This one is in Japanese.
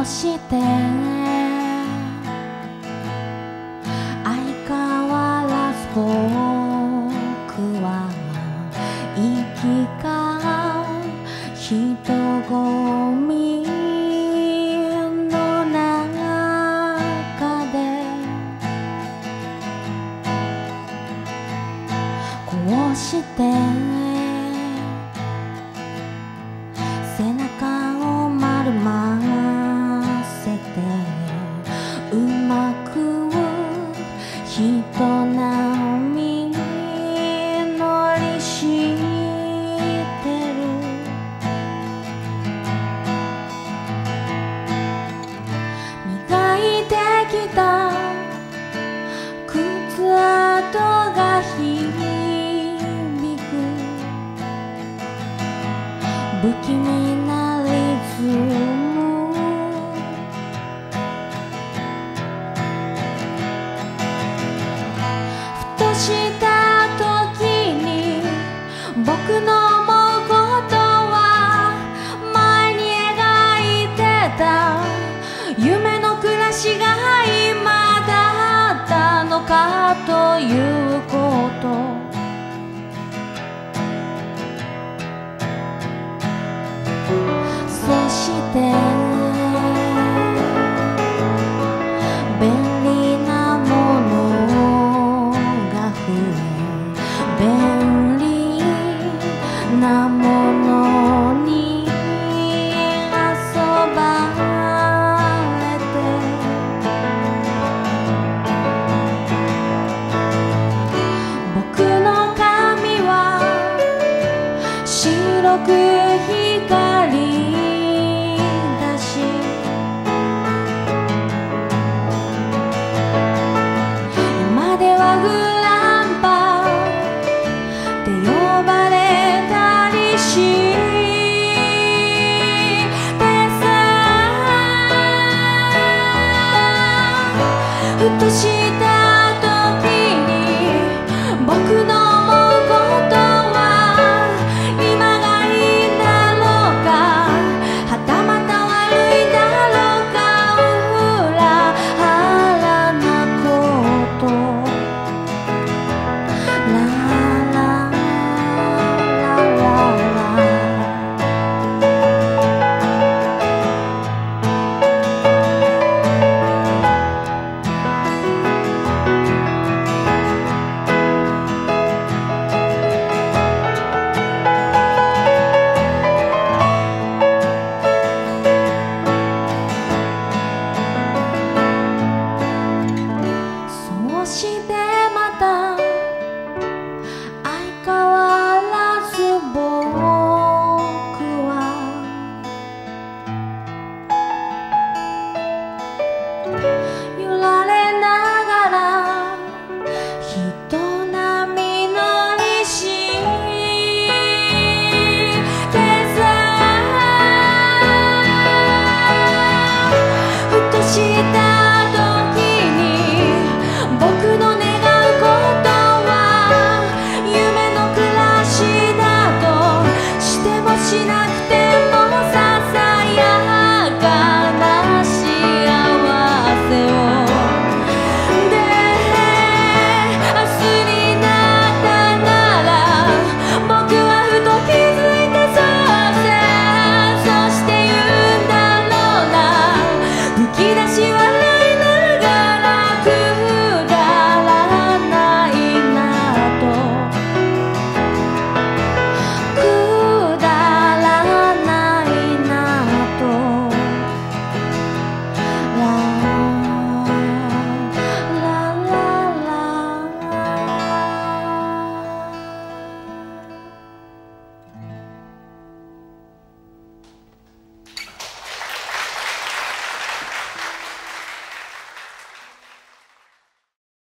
うして相変わらず僕は生きか人混みの中でこうして背中を丸ませてうまく人並み乗りしてる。磨いてきた靴跡が響く不気味なリズム。ふとした時に僕の思うことは前に描いてた夢の暮らしが今だったのかということ。そして便利なものが増え便利なものに遊ばれて僕の髪は白く光だし今ではグランパって呼ばれたりしてさ、ふとし